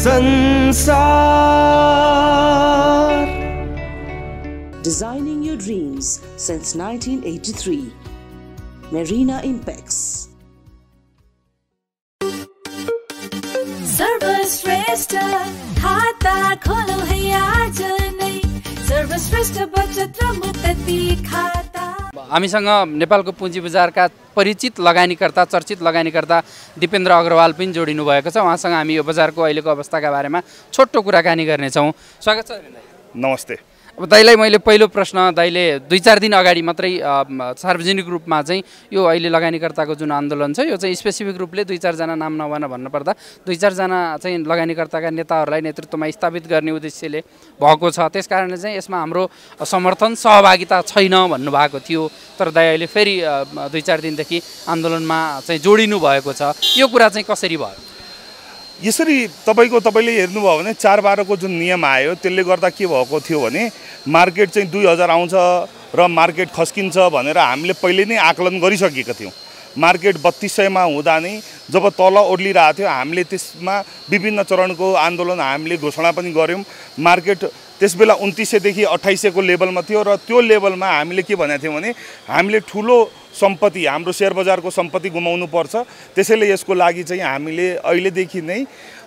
Arthasansar. Designing your dreams since 1983. Marina Impex. सर्वश्रेष्ठ खाता खोलो है आज नै सर्वश्रेष्ठ बचत र मुक्ति खाता। हामीसँग नेपालको पुँजी बजारका परिचित लगानीकर्ता चर्चित लगानीकर्ता दिपेन्द्र अग्रवाल पनि जोडिनु भएको छ। उहाँसँग हामी यो बजारको अहिलेको अवस्थाका बारेमा छोटो कुराकानी गर्नेछौँ। स्वागत छ। नमस्ते। अब दाइलाई मैले पहिलो प्रश्न, दाइले 2-4 दिन अगाडि मात्रै सार्वजनिक रूपमा चाहिँ यो अहिले लगानीकर्ताको जुन आन्दोलन छ यो चाहिँ स्पेसिफिक रूपले 2-4 जना नाम नभन भन्नुपर्दा 2-4 जना चाहिँ लगानीकर्ताका नेताहरूलाई नेतृत्वमा स्थापित गर्ने उद्देश्यले भएको छ। त्यसकारणले चाहिँ यसमा हाम्रो समर्थन सहभागिता छैन भन्नुभएको थियो। तर दाइ अहिले फेरि 2-4 दिनदेखि आन्दोलनमा चाहिँ जोडिनु भएको छ। यो कुरा चाहिँ कसरी भयो? यसरी तपाईले हेर्नुभयो भने 4/12 को जुन नियम आयो त्यसले गर्दा के भएको थियो भने मार्केट चाहिँ 2000 आउँछ र मार्केट खस्किन्छ भनेर हामीले पहिले नै आकलन गरिसकेका थियौँ। मार्केट 3200 मा हुँदा नै जब तल ओर्लिरहेको थियो हामीले त्यसमा विभिन्न चरणको आन्दोलन हामीले घोषणा पनि गर्यौँ। मार्केट त्यसबेला 2900 देखि 2800 को लेभलमा थियो र त्यो लेभलमा हामीले के भनेको थियौँ भने हामीले ठुलो सम्पत्ति हाम्रो शेयर बजारको सम्पत्ति गुमाउनु पर्छ। त्यसैले यसको लागि चाहिँ हामीले अहिलेदेखि नै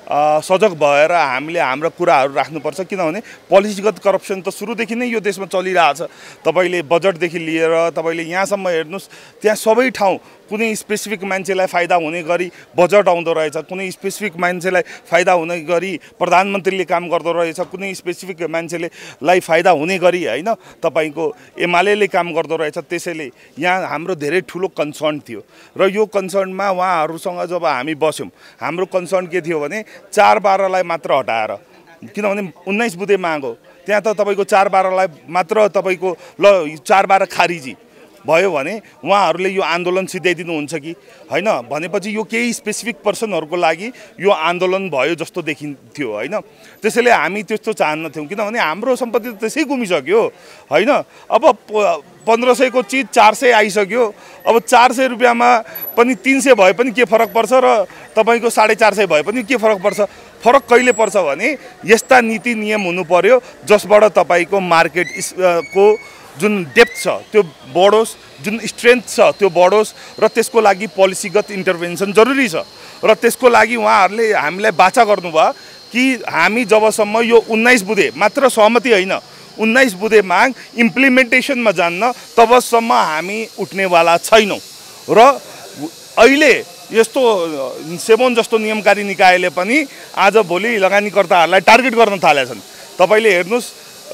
सजग भएर हामीले हाम्रो कुराहरू राख्नुपर्छ। किनभने पोलिसीगत करप्सन त सुरुदेखि नै यो देशमा चलिरहेछ। तपाईले बजेटदेखि लिएर तपाईले यहाँसम्म हेर्नुस्, त्यहाँ सबै ठाउँ कुनै स्पेसिफिक मान्छेलाई फाइदा हुने गरी बजेट आउँदो रहेछ, कुनै स्पेसिफिक मान्छेलाई फाइदा हुने गरी प्रधानमन्त्रीले काम गर्दो रहेछ, कुनै स्पेसिफिक मान्छेलाई फाइदा हुने गरी हैन तपाईको एमालेले काम गर्दो रहेछ। त्यसैले यहाँ हाम्रो धेरै ठुलो कन्सर्न थियो र यो कन्सर्नमा उहाँहरूसँग जब हामी बस्यौँ हाम्रो कन्सर्न के थियो भने 4/12 लाई मात्र हटाएर, किनभने 19 बुँदे माग हो त्यहाँ त तपाईको 4/12 लाई मात्र तपाईको ल 4/12 खारिजी भयो भने उहाँहरूले यो आन्दोलन सिध्याइदिनुहुन्छ कि हैन भनेपछि यो केही स्पेसिफिक पर्सनहरूको लागि यो आन्दोलन भयो जस्तो देखिन्थ्यो हैन। त्यसैले हामी त्यस्तो चाहन्नथ्यौँ किनभने हाम्रो सम्पत्ति त त्यसै गुमिसक्यो हैन। अब 1500 को चिज 400 आइसक्यो। अब 400 रुपैयाँमा पनि 300 भए पनि के फरक पर्छ र तपाईको 450 भए पनि के फरक पर्छ? फरक कहिले पर्छ भने यस्ता नीति नियम हुनु पर्यो जसबाट तपाईको मार्केट को जुन डेप्थ छ त्यो बढोस्, जुन स्ट्रेन्थ छ त्यो बढोस् र त्यसको लागि पोलिसीगत इन्टरभेन्सन जरुरी छ। र त्यसको लागि उहाँहरूले हामीलाई बाचा गर्नुभयो कि हामी जबसम्म यो 19 बुँदे मात्र सहमति होइन 19 बुँदे माग इम्प्लिमेन्टेसनमा जान्न तबसम्म हामी उठ्नेवाला छैनौँ। र अहिले यस्तो सेबोन जस्तो नियमकारी निकायले पनि आज भोलि लगानीकर्ताहरूलाई टार्गेट गर्न थालेका छन्। तपाईले हेर्नुस्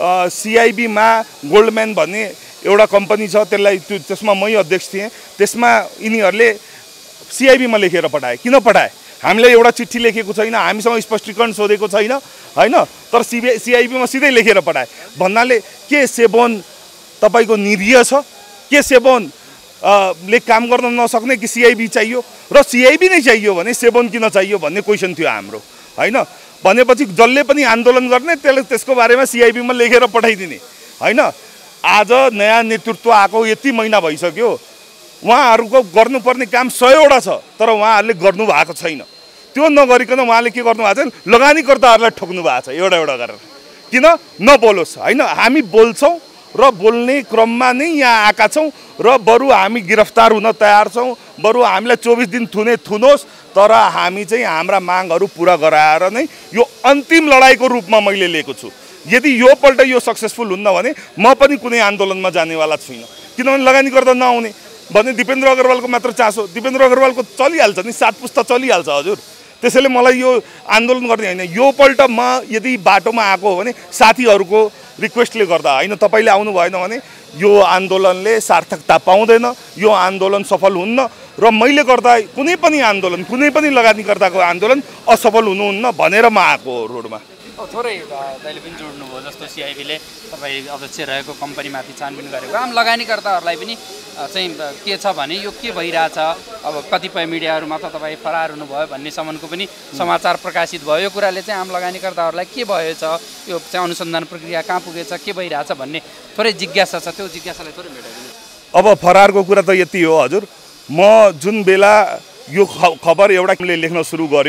CIB मा गोल्डम्यान भन्ने एउटा कम्पनी छ, त्यसलाई त्यसमा मै अध्यक्ष थिएँ। त्यसमा यिनीहरूले CIB मा लेखेर पठाए। किन पठाए? हामीलाई एउटा चिठी लेखेको छैन, हामीसँग स्पष्टीकरण सोधेको छैन हैन, तर CIB मा सिधै लेखेर पठाए। भन्नाले के सेबोन तपाईको निरीह छ? के सेबोन ले काम गर्न नसक्ने कि CIB चाहियो? र CIB नै चाहियो भने सेबोन किन चाहियो भन्ने क्वेसन थियो हाम्रो हैन। भनेपछि जसले पनि आन्दोलन गर्ने त्यसको बारेमा CIB मा लेखेर पठाइदिने हैन। आज नयाँ नेतृत्व आएको यति महिना भइसक्यो, उहाँहरूको गर्नुपर्ने काम 100 वटा छ तर उहाँहरूले गर्नु भएको छैन। त्यो नगरिकन उहाँले के गर्नु भएको छ? लगानीकर्ताहरूलाई ठोक्नु भएको छ एउटा एउटा गरेर। किन नबोलोस् हैन? हामी बोल्छौँ र बोल्ने क्रममा नै यहाँ आएका छौँ र बरु हामी गिरफ्तार हुन तयार छौँ, बरु हामीलाई 24 दिन थुनोस्, तर हामी चाहिँ हाम्रा मागहरू पुरा गराएर नै यो अन्तिम लडाईको रूपमा मैले लिएको छु। यदि यो पल्ट यो सक्सेसफुल हुन्न भने म पनि कुनै आन्दोलनमा जानेवाला छुइनँ। किनभने लगानीकर्ता नआउने भने दिपेन्द्र अग्रवालको मात्र चासो, दिपेन्द्र अग्रवालको चलिहाल्छ नि, 7 पुस्ता चलिहाल्छ हजुर। त्यसैले मलाई यो आन्दोलन गर्ने होइन। यो पल्ट म यदि बाटोमा आएको हो भने साथीहरूको रिक्वेस्टले गर्दा होइन, तपाईँले आउनु भएन भने यो आन्दोलनले सार्थकता पाउँदैन, यो आन्दोलन सफल हुन्न र मैले गर्दा कुनै पनि आन्दोलन, कुनै पनि लगानीकर्ताको आन्दोलन असफल हुनुहुन्न भनेर म आएको हो रोडमा। थोरै दाइले पनि जोड्नुभयो जस्तो CIB ले तपाईँ अध्यक्ष रहेको कम्पनीमाथि छानबिन गरेको आम लगानीकर्ताहरूलाई पनि चाहिँ के छ भने यो के भइरहेछ, अब कतिपय मिडियाहरूमा त तपाईँ फरार हुनुभयो भन्नेसम्मको पनि समाचार प्रकाशित भयो। यो कुराले चाहिँ आम लगानीकर्ताहरूलाई के भएछ, यो चाहिँ अनुसन्धान प्रक्रिया कहाँ पुगेछ, के भइरहेछ भन्ने थोरै जिज्ञासा छ। त्यो जिज्ञासालाई थोरै मेटाइदिनु। अब फरारको कुरा त यति हो हजुर, म जुन बेला यो खबर एउटाले लेख्न सुरु गर्यो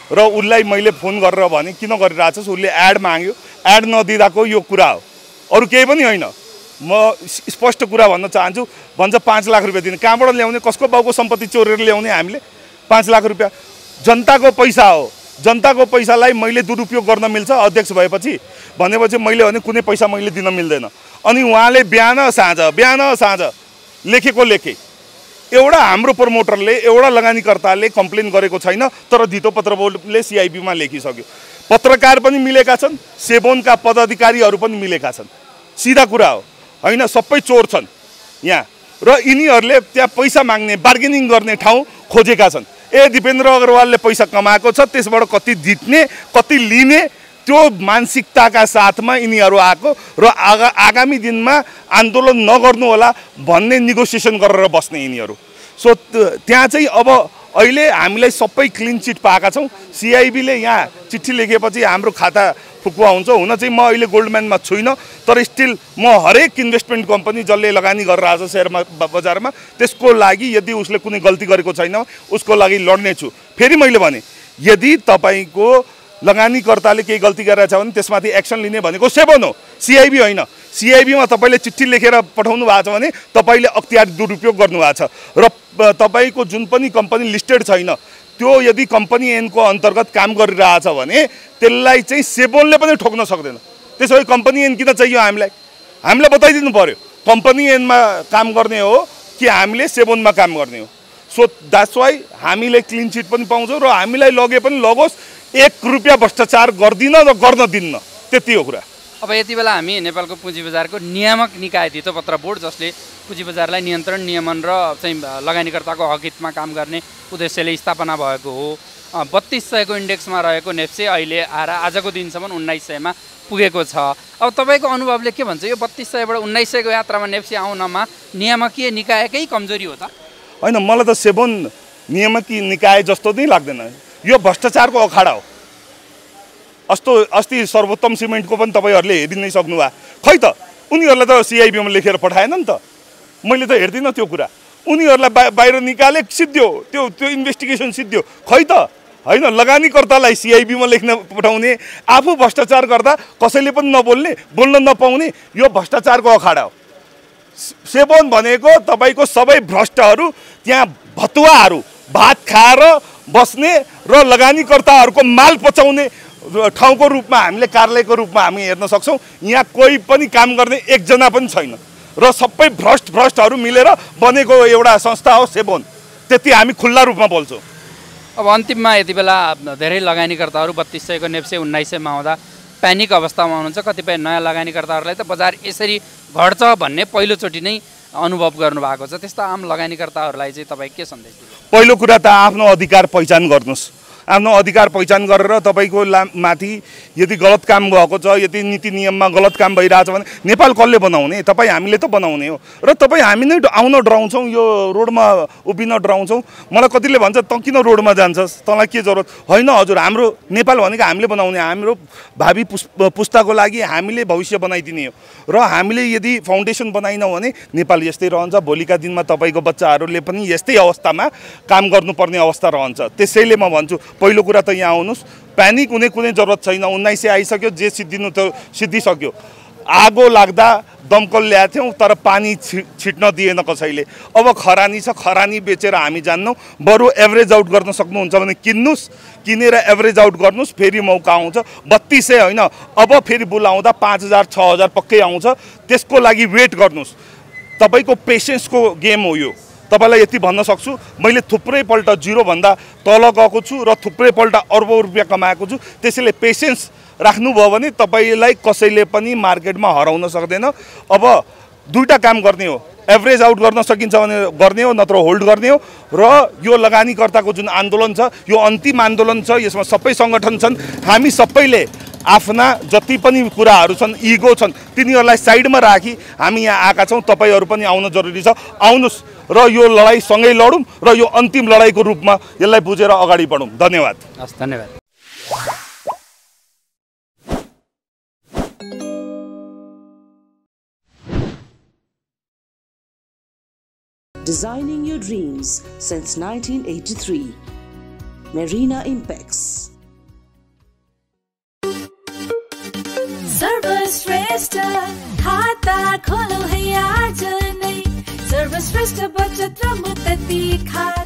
र उसलाई मैले फोन गरेर भने किन गरिरहेछस् उसले एड माग्यो एड नदिँदाको यो कुरा हो अरू केही पनि होइन म स्पष्ट कुरा भन्न चाहन्छु भन्छ 5 लाख रुपैयाँ दिने कहाँबाट ल्याउने कसको बाउको सम्पत्ति चोरेर ल्याउने हामीले 5 लाख रुपैयाँ जनताको पैसा हो जनताको पैसालाई मैले दुरुपयोग गर्न मिल्छ अध्यक्ष भएपछि भनेपछि मैले भने कुनै पैसा मैले दिन मिल्दैन अनि उहाँले बिहान साँझ लेखेको लेखे एउटा हाम्रो प्रमोटरले एउटा लगानीकर्ताले कम्प्लेन गरेको छैन तर धितो पत्रले सिआइबीमा लेखिसक्यो पत्रकार पनि मिलेका छन् सेबोनका पदाधिकारीहरू पनि मिलेका छन् सिधा कुरा हो हैन सबै चोर छन् यहाँ र यिनीहरूले त्यहाँ पैसा माग्ने बार्गेनिङ गर्ने ठाउँ खोजेका छन् दिपेन्द्र अग्रवालले पैसा कमाएको छ त्यसबाट कति जित्ने कति लिने त्यो मानसिकताका साथमा यिनीहरू आएको र आगामी दिनमा आन्दोलन नगर्नु होला भन्ने नेगोसिएसन गरेर बस्ने यिनीहरू सो त्यहाँ चाहिँ अब अहिले हामीलाई सबै क्लिन चिट पाएका छौँ सिआइबीले यहाँ चिठी लेखेपछि हाम्रो खाता फुकुवा हुन्छ हुन चाहिँ म अहिले गोल्डम्यानमा छुइनँ तर स्टिल म हरेक इन्भेस्टमेन्ट कम्पनी जसले लगानी गरेर आएको छ सेयरमा बजारमा त्यसको लागि यदि उसले कुनै गल्ती गरेको छैन उसको लागि लड्नेछु फेरि मैले भने यदि तपाईँको लगानीकर्ताले केही गल्ती गरेछ भने त्यसमाथि एक्सन लिने भनेको सेबन हो सिआइबी होइन सिआइबीमा तपाईँले चिठी लेखेर पठाउनु भएको छ भने तपाईँले अख्तियार दुरुपयोग गर्नुभएको छ र तपाईँको जुन पनि कम्पनी लिस्टेड छैन त्यो यदि कम्पनी एनको अन्तर्गत काम गरिरहेछ भने त्यसलाई चाहिँ सेबोनले पनि ठोक्न सक्दैन त्यसो भए कम्पनी एन किन चाहियो हामीलाई बताइदिनु पर्यो कम्पनी एनमा काम गर्ने हो कि हामीले सेबोनमा काम गर्ने हो सो द्याट्स वाइ हामीले क्लिन चिट पनि पाउँछौँ र हामीलाई लगे पनि लगोस् 1 रुपैयाँ भ्रष्टाचार गर्दिन र गर्न दिन्न त्यति हो कुरा अब यति बेला हामी नेपालको पुँजी बजारको नियामक निकाय धितोपत्र बोर्ड जसले पुँजी बजारलाई नियन्त्रण नियमन र चाहिँ लगानीकर्ताको हकहितमा काम गर्ने उद्देश्यले स्थापना भएको हो 3200 को इन्डेक्समा रहेको नेप्से अहिले आएर आजको दिनसम्म 1900 मा पुगेको छ अब तपाईँको अनुभवले के भन्छ यो 3200 बाट 1900 को यात्रामा नेप्से आउनमा नियामकीय निकायकै कमजोरी हो त हैन मलाई त सेबोन नियामकीय निकाय जस्तो नै लाग्दैन यो भ्रष्टाचारको अखाडा हो अस्ति सर्वोत्तम सिमेन्टको पनि तपाईहरुले हेरि नै सक्नु भा खै त उनीहरुले त सिआइबीमा लेखेर पठाएन नि त मैले त हेर्दिन त्यो कुरा उनीहरुलाई बाहिर निकाले सिद्धियो त्यो इन्भेस्टिगेसन सिद्धियो खै त हैन लगानीकर्तालाई सिआइबीमा लेख्न पठाउने आफू भ्रष्टाचार गर्दा कसैले पनि नबोल्ने बोल्न नपाउने यो भ्रष्टाचारको अखाडा हो सेबोन भनेको तपाईको सबै भ्रष्टहरू त्यहाँ भतुवाहरू भात खाएर बस्ने र लगानीकर्ताहरूको माल पचाउने ठाउँको रूपमा हामीले कार्यालयको रूपमा हामी हेर्न सक्छौं यहाँ कोही पनि काम गर्ने एकजना पनि छैन र सबै भ्रष्टहरू मिलेर बनेको एउटा संस्था हो सेबोन त्यति हामी खुल्ला रूपमा बोल्छौं अब अन्तिममा यति बेला धेरै लगानीकर्ताहरू 3200 को नेप्से 1900 मा आउँदा प्यानिक अवस्थामा हुनुहुन्छ कतिपय नयाँ लगानीकर्ताहरूलाई त बजार यसरी घट्छ भन्ने पहिलोचोटि नै अनुभव गर्नु भएको छ त्यस्ता आम लगानीकर्ताहरूलाई चाहिँ तपाई के सन्देश दिनुहुन्छ पहिलो कुरा त आफ्नो अधिकार पहिचान गर्नुस् आफ्नो अधिकार पहिचान गरेर तपाईको माथि यदि गलत काम भएको छ यदि नीति नियममा गलत काम भइरहेछ भने नेपाल कसले बनाउने तपाई हामीले त बनाउने हो र तपाई हामी नै आउन डराउँछौं यो रोडमा उभिन डराउँछौं मलाई कतिले भन्छ त किन रोडमा जान्छस् तँलाई के जरुरत हैन हजुर हाम्रो नेपाल भनेको हामीले बनाउने हाम्रो भावी पुस्ताको लागि हामीले भविष्य बनाइदिने हो र हामीले यदि फाउन्डेसन बनाइनौ भने नेपाल यस्तै रहन्छ भोलिका दिनमा तपाईको बच्चाहरूले पनि यस्तै अवस्थामा काम गर्नुपर्ने अवस्था रहन्छ त्यसैले म भन्छु पहिलो कुरा त यहाँ आउनुस् प्यानिक हुने कुनै जरुरत छैन 1900 आइसक्यो जे सिद्धिनु त सिद्धिसक्यो आगो लाग्दा दमकल ल्याथ्यौं तर पानी छिट्न दिएन कसैले अब खरानी छ खरानी बेचेर हामी जान्नौ बरु एभरेज आउट गर्न सक्नुहुन्छ भने किन्नुस् किनेर एभरेज आउट गर्नुस् फेरि मौका आउँछ 3200 हैन अब फेरि बोलाउँदा 5000 6000 पक्कै आउँछ त्यसको लागि वेट गर्नुस् तपाईको पेशेन्सको गेम हो यो तपाईलाई यति भन्न सक्छु मैले थुप्रै पल्ट जिरो भन्दा तल गएको छु र थुप्रै पल्ट अर्बौं रुपैयाँ कमाएको छु त्यसैले पेशेन्स राख्नु भयो भने तपाईलाई कसैले पनि मार्केटमा हराउन सक्दैन अब दुईटा काम गर्ने हो एभरेज आउट गर्न सकिन्छ भने गर्ने हो नत्र होल्ड गर्ने हो र यो लगानीकर्ताको जुन आन्दोलन छ यो अन्तिम आन्दोलन छ यसमा सबै संगठन छन् हामी सबैले आफ्ना जति पनि कुराहरू छन् इगो छन् तिनीहरूलाई साइडमा राखी हामी यहाँ आएका छौं तपाईहरु पनि आउन जरुरी छ आउनुस् र यो लडाई सँगै लडौं र यो अन्तिम लडाईको रूपमा यसलाई बुझेर अगाडि बढौं धन्यवाद हस् धन्यवाद Designing your dreams since 1983. Marina Impex. सर्वश्रेष्ठ खाता खोलो है आज नै सर्वश्रेष्ठ बचत र मुक्ति खाता